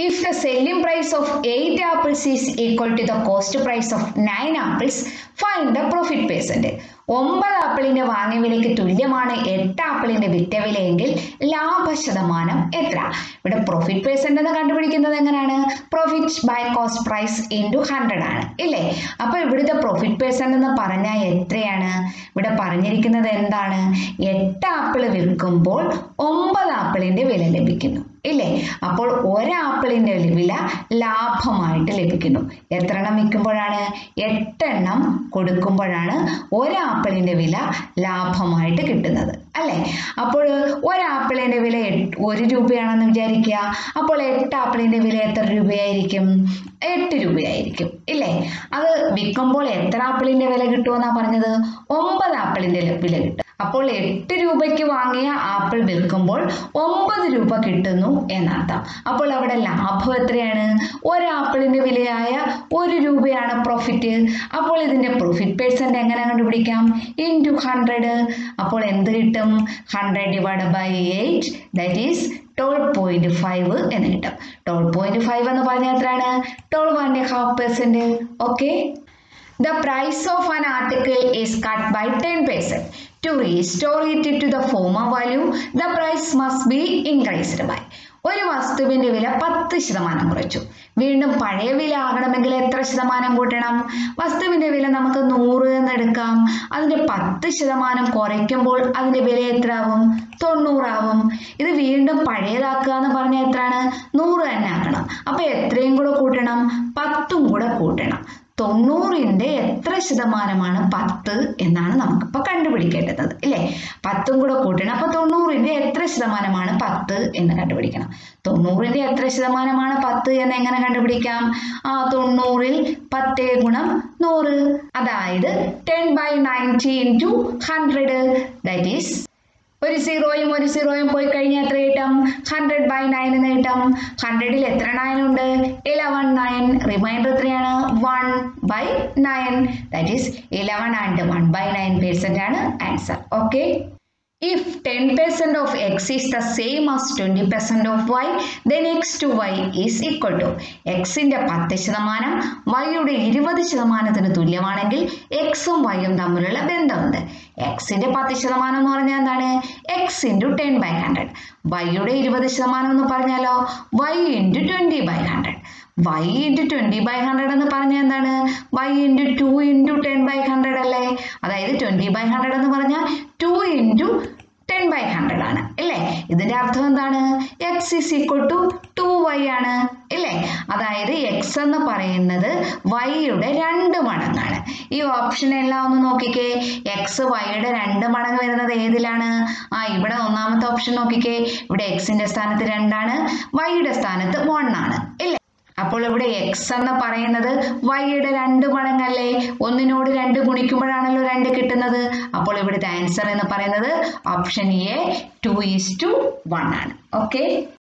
If the selling price of 8 apples is equal to the cost price of 9 apples, find the profit percent. 9 ആപ്പിളിന്റെ വാങ്ങിയ വിലയ്ക്ക് തുല്യമാണ് 8 ആപ്പിളിന്റെ വിറ്റ വിലയെങ്കിൽ ലാഭശതമാനം എത്ര? ഇവിടെ പ്രോഫിറ്റ് പെർസെന്റ് എന്ന് കണ്ടുപിടിക്കുന്നത് എങ്ങനെയാണ്? Profit by cost price into 100 ആണ് ഇല്ലേ? അപ്പോൾ ഇവിടുത്തെ പ്രോഫിറ്റ് പെർസെന്റ് എന്ന് പറഞ്ഞാൽ എത്രയാണ്? ഇവിടെ പറഞ്ഞിരിക്കുന്നത് എന്താണ്? 8 ആപ്പിൾ വിൽക്കുമ്പോൾ 9 ആപ്പിളിന്റെ വില ലഭിക്കുന്നു ഇല്ലേ? അപ്പോൾ ഒരാപ്പിളിന്റെ വില ലാഭമായിട്ട് ലഭിക്കുന്നു. എത്ര എണ്ണം വിൽക്കുമ്പോഴാണ്? 8 എണ്ണം കൊടുക്കുമ്പോഴാണ് ഒരാപ്പിളിന്റെ വില ലാഭമായിട്ട് കിട്ടുന്നത് അല്ലേ? അപ്പോൾ ഒരാപ്പിളിന്റെ വില 1 രൂപയാണെന്ന് വിചാരിക്കുക. അപ്പോൾ 8 ആപ്പിളിന്റെ വില എത്ര രൂപയായിരിക്കും? 8 രൂപയായിരിക്കും ഇല്ലേ? അത് വിൽക്കുമ്പോൾ എത്ര ആപ്പിളിന്റെ വില കിട്ടുമെന്നാണ് പറഞ്ഞത്? 9 ആപ്പിളിന്റെ വില കിട്ടും. അപ്പോൾ 8 രൂപയ്ക്ക് വാങ്ങിയ ആപ്പിൾ വിൽക്കുമ്പോൾ 9 രൂപ കിട്ടുന്നു എന്നർത്ഥം. അപ്പോൾ അവിടെ ലാഭം എത്രയാണ്? ഒരാപ്പിളിന്റെ വിലയായ 1 രൂപയാണ് പ്രോഫിറ്റ്. അപ്പോൾ ഇതിന്റെ പ്രോഫിറ്റ് പെർസെന്റ് എങ്ങനെ കണ്ടുപിടിക്കാം? ഇൻറ്റു 100. അപ്പോൾ എന്ത് കിട്ടും? 100 ഡിവൈഡ് ബൈ 8 ദാറ്റ് ഈസ് 12.5 എന്ന് കിട്ടും. 12.5 എന്ന് പറഞ്ഞാൽ എത്രയാണ്? 12.5%. Okay. The price of an article is cut by 10%. To restore it to the former value, the price must be increased by. ഒരു വസ്തുവിന്റെ വില 10% കുറച്ചു. വീണ്ടും പഴയ വില ആകണമെങ്കിൽ എത്ര ശതമാനം കൂട്ടണം? വസ്തുവിന്റെ വില നമുക്ക് 100 എന്ന് എടുക്കാം. അതിന്റെ 10% കുറയ്ക്കുമ്പോൾ അതിന്റെ വില എത്ര ആവും? 90 ആവും. ഇത് വീണ്ടും പഴയതാക്കുക എന്ന് പറഞ്ഞാൽ എത്രയാണ്? 100 തന്നെ ആക്കണം. അപ്പൊ എത്രയും കൂടെ കൂട്ടണം? 10ഉം കൂടെ കൂട്ടണം. 90ന്റെ എത്ര ശതമാനമാണ് 10 എന്നാണ് നമുക്കിപ്പോ കണ്ടുപിടിക്കേണ്ടത് ഇല്ലേ? 10ഉം കൂടെ കൂട്ടണം. അപ്പൊ 90ന്റെ എത്ര ശതമാനമാണ് 10 എന്ന് കണ്ടുപിടിക്കണം. 90ന്റെ എത്ര ശതമാനമാണ് 10 എന്ന് എങ്ങനെ കണ്ടുപിടിക്കാം? 90ൽ 10 ഗുണം 100 അതായത് 10/90 into 100 that is ഒരു 0യും പോയി കഴിഞ്ഞാൽ എത്ര കിട്ടും? 100/9 എന്ന് കിട്ടും. 100ൽ എത്ര 9 ഉണ്ട്? 11 9. റിമൈൻഡർ എത്രയാണ്? 1/9 ദാറ്റ് ഈസ് 11 ആൻഡ് 1/9% ആണ് answer. Okay. If 10% of x is the same as 20% of y, then x to y is equal to xന്റെ 10% yയുടെ 20%ത്തിന് തുല്യമാണെങ്കിൽ xും yയും തമ്മിലുള്ള ബന്ധമുണ്ട്. xന്റെ 10% എന്ന് പറഞ്ഞാൽ എന്താണ്? x into 10/100. yയുടെ 20% എന്ന് പറഞ്ഞാലോ y into 20/100. y into 20/100 എന്ന് പറഞ്ഞാൽ എന്താണ്? y into 2 into 10/100 അല്ലേ? അതായത് 20/100 എന്ന് പറഞ്ഞാൽ 2 into 10/100 ആണ് അല്ലേ? ഇതിന്റെ അർത്ഥം എന്താണ്? x is equal to 2y ആണ് ഇല്ലേ? അതായത് x എന്ന് പറയുന്നത് yയുടെ 2 മടങ്ങാണ്. ഈ ഓപ്ഷൻ എല്ലാം ഒന്ന് നോക്കിക്കേ. x yയുടെ 2 മടങ്ങ് വരുന്നത് ഏതിലാണ്? ഇവിടെ ഒന്നാമത്തെ ഓപ്ഷൻ നോക്കിക്കേ. ഇവിടെ xന്റെ സ്ഥാനത്ത് 2 ആണ്, yയുടെ സ്ഥാനത്ത് 1 ആണ് ഇല്ലേ? അപ്പോൾ ഇവിടെ x എന്ന് പറയുന്നത് yയുടെ 2 മടങ്ങല്ലേ? 1നോട് 2 ഗുണിക്കുമ്പോഴാണല്ലോ 2 കിട്ടുന്നത്. അപ്പോൾ ഇവിടുത്തെ ആൻസർ എന്ന് പറയുന്നത് ഓപ്ഷൻ എ 2:1 ആണ്. ഓക്കെ.